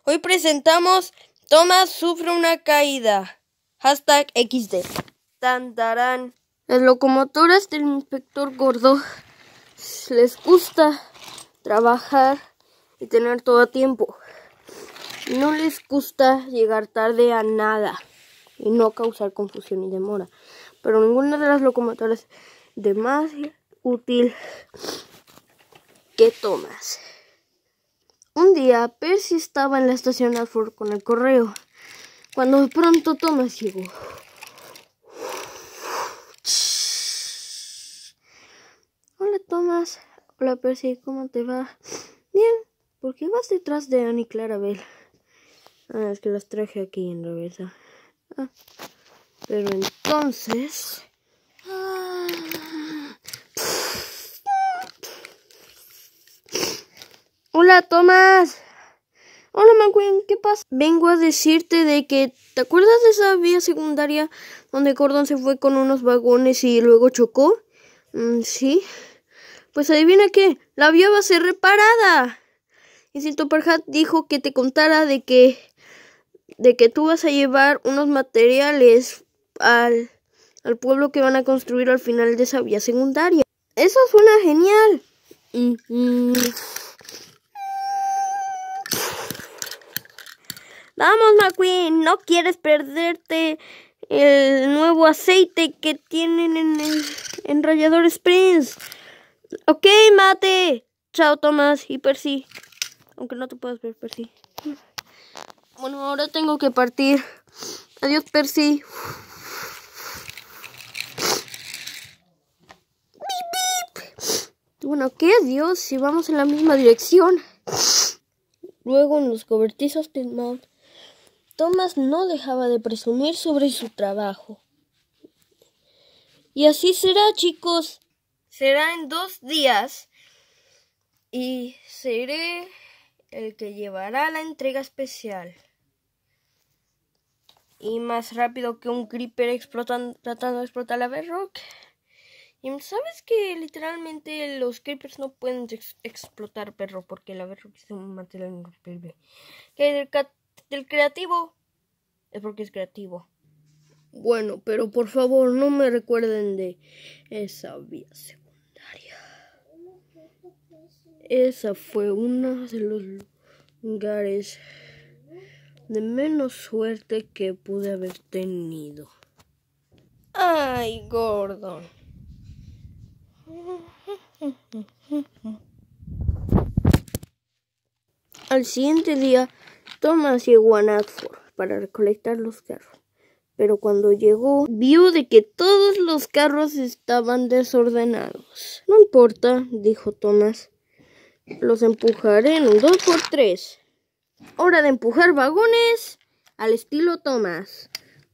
Hoy presentamos Thomas sufre una caída. Hashtag XD. Tantarán. Las locomotoras del inspector Gordo les gusta trabajar y tener todo a tiempo. No les gusta llegar tarde a nada y no causar confusión y demora. Pero ninguna de las locomotoras es más útil que Thomas. Un día Percy estaba en la estación Alford con el correo, cuando de pronto Thomas llegó. Hola Thomas. Hola Percy, ¿cómo te va? Bien. ¿Por qué vas detrás de Anne y Clarabel? Es que las traje aquí en reversa. Pero entonces... Hola Thomas. Hola McQueen, ¿qué pasa? Vengo a decirte de que... ¿Te acuerdas de esa vía secundaria donde Gordon se fue con unos vagones y luego chocó? Sí. Pues adivina qué, la vía va a ser reparada. Y si Topperhat dijo que te contara de que tú vas a llevar unos materiales al pueblo que van a construir al final de esa vía secundaria. Eso suena genial. Vamos, McQueen, no quieres perderte el nuevo aceite que tienen en Rallador Springs. Ok, mate. Chao, Thomas y Percy. Aunque no te puedas ver, Percy. Bueno, ahora tengo que partir. Adiós, Percy. ¡Bip, bip! Bueno, ¿qué adiós? Si vamos en la misma dirección. Luego, en los cobertizos de Mount, Thomas no dejaba de presumir sobre su trabajo. Y así será, chicos. Será en 2 días. Y seré el que llevará la entrega especial. Y más rápido que un creeper tratando de explotar la Bedrock. Y sabes que literalmente los creepers no pueden explotar Bedrock porque la Bedrock es un material irrompible. Que del creativo es porque es creativo. Bueno, pero por favor no me recuerden de esa vía secundaria. Esa fue uno de los lugares de menos suerte que pude haber tenido. Ay, Gordon. Al siguiente día, Thomas llegó a Knapford para recolectar los carros. Pero cuando llegó, vio de que todos los carros estaban desordenados. No importa, dijo Thomas. Los empujaré en un 2x3. Hora de empujar vagones al estilo Thomas.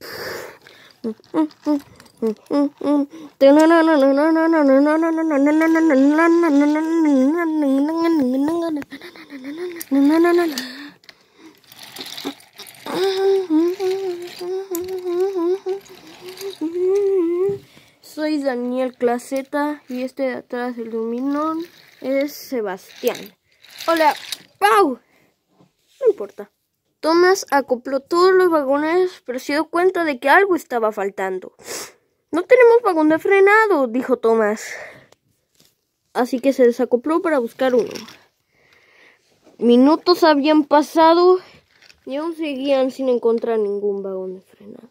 Soy Daniel Claseta y este de atrás del luminón es Sebastián. Hola, Pau. No importa. Thomas acopló todos los vagones, pero se dio cuenta de que algo estaba faltando. No tenemos vagón de frenado, dijo Thomas. Así que se desacopló para buscar uno. Minutos habían pasado y aún seguían sin encontrar ningún vagón de frenado.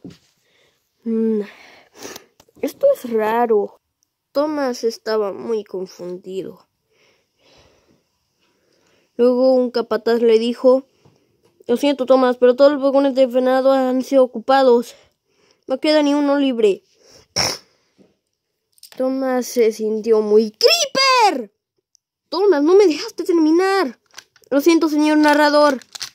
Esto es raro. Thomas estaba muy confundido. Luego un capataz le dijo: Lo siento, Thomas, pero todos los vagones de frenado han sido ocupados. No queda ni uno libre. Thomas se sintió muy... ¡Creeper! Thomas, no me dejaste terminar. Lo siento, señor narrador.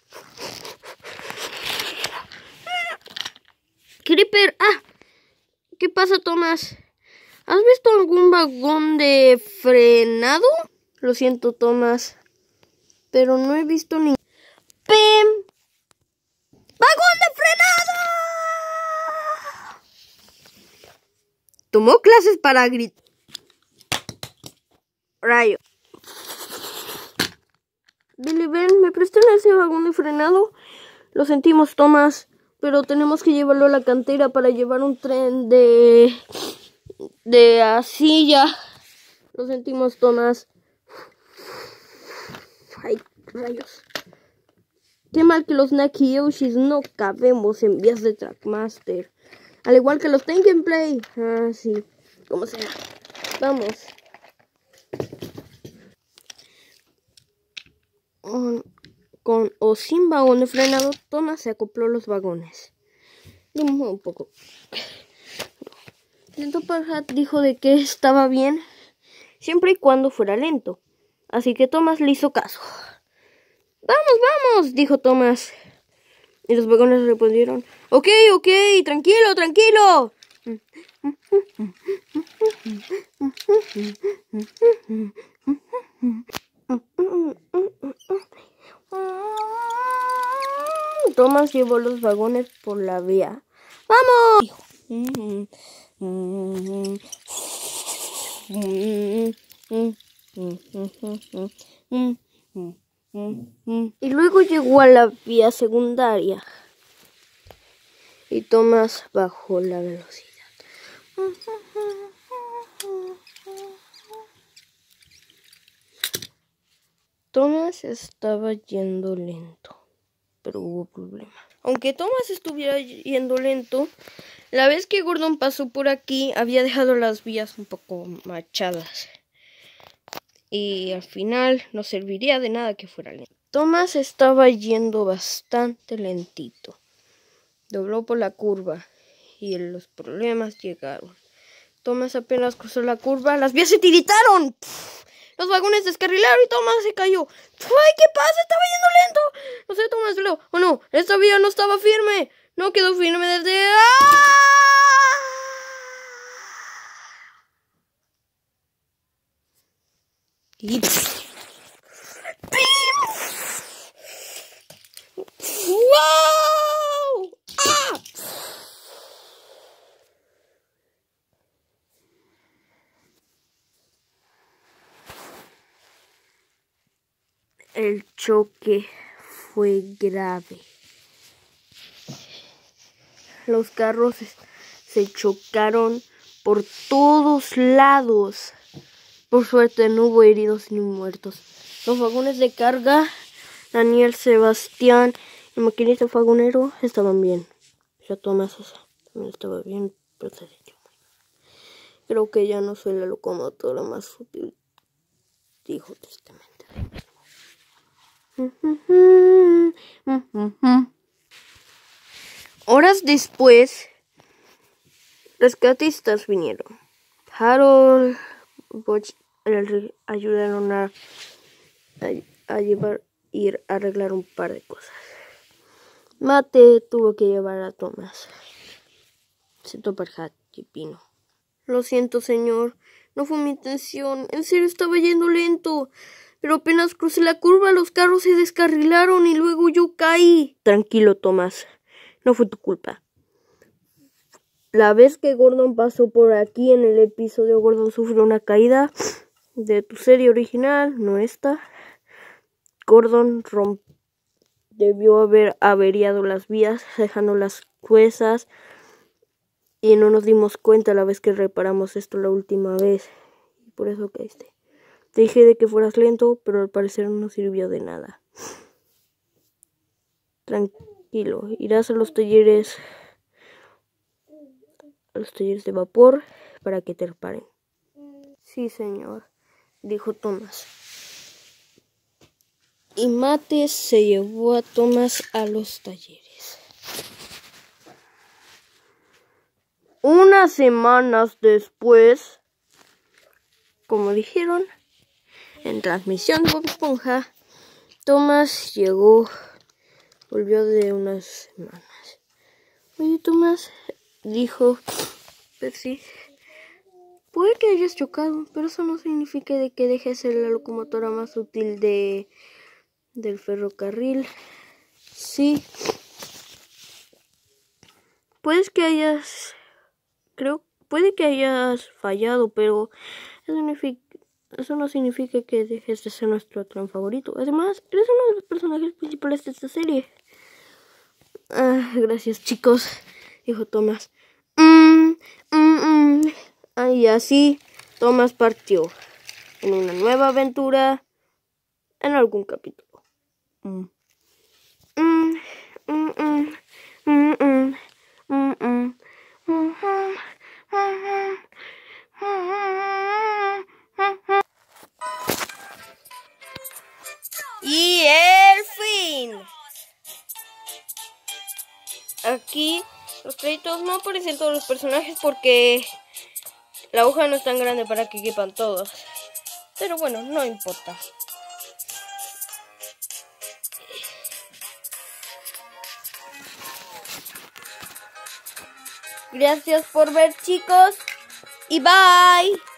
¡Creeper! ¿Qué pasa, Thomas? ¿Has visto algún vagón de frenado? Lo siento, Thomas, pero no he visto ni... ¡Pem! ¡Vagón de frenado! Tomó clases para gritar. Rayo. Billy, ven, ¿me prestan ese vagón de frenado? Lo sentimos, Thomas, pero tenemos que llevarlo a la cantera para llevar un tren de silla. Lo sentimos, Thomas. Ay, rayos. Qué mal que los Naki Yoshis no cabemos en vías de Trackmaster. Al igual que los Tengen Play. Ah, sí. Como sea. Vamos. Con o sin vagón de frenado, Thomas se acopló los vagones. Un poco. Lento Parhat dijo de que estaba bien, siempre y cuando fuera lento. Así que Thomas le hizo caso. ¡Vamos, vamos!, dijo Thomas. Y los vagones respondieron: Ok, tranquilo, tranquilo. Thomas llevó los vagones por la vía. ¡Vamos! Y luego llegó a la vía secundaria. Y Thomas bajó la velocidad. Thomas estaba yendo lento, pero hubo problema. Aunque Thomas estuviera yendo lento, la vez que Gordon pasó por aquí había dejado las vías un poco machadas. Y al final no serviría de nada que fuera lento. Thomas estaba yendo bastante lentito. Dobló por la curva y los problemas llegaron. Thomas apenas cruzó la curva, las vías se tiritaron. Los vagones descarrilaron y Thomas se cayó. ¡Ay, qué pasa! Estaba yendo lento. No sé, Thomas, lo. ¡Oh, no! Esta vía no estaba firme. No quedó firme desde... Y... ¡wow! ¡Ah! El choque fue grave. Los carros se chocaron por todos lados. Por suerte no hubo heridos ni muertos. Los vagones de carga, Daniel, Sebastián y el maquinista vagonero estaban bien. Ya Thomas también estaba bien, pero se echó muy mal. Creo que ya no soy la locomotora más útil, dijo tristemente. Horas después, rescatistas vinieron. Harold, Butch ayudaron a arreglar un par de cosas. Mate tuvo que llevar a Thomas. Lento Parhat y Pino. Lo siento, señor. No fue mi intención. En serio, estaba yendo lento. Pero apenas crucé la curva, los carros se descarrilaron y luego yo caí. Tranquilo, Thomas. No fue tu culpa. La vez que Gordon pasó por aquí en el episodio, Gordon sufrió una caída de tu serie original, no esta. Gordon debió haber averiado las vías, dejando las gruesas. Y no nos dimos cuenta la vez que reparamos esto la última vez. Y por eso caíste. Te dije de que fueras lento, pero al parecer no sirvió de nada. Tranquilo, irás a los talleres de vapor para que te reparen. Sí, señor, dijo Thomas. Y Mate se llevó a Thomas a los talleres. Unas semanas después, como dijeron, en transmisión de Bob Esponja, Thomas volvió de unas semanas. Oye, Thomas, dijo Percy, puede que hayas chocado, pero eso no significa de que dejes de ser la locomotora más útil del ferrocarril. Sí, puede que hayas fallado, pero eso eso no significa que dejes de ser nuestro tren favorito. Además, eres uno de los personajes principales de esta serie. Gracias, chicos, dijo Thomas. Y así Thomas partió en una nueva aventura en algún capítulo. Y el fin. Aquí los créditos no aparecen todos los personajes porque la hoja no es tan grande para que quepan todos. Pero bueno, no importa. Gracias por ver, chicos. Y bye.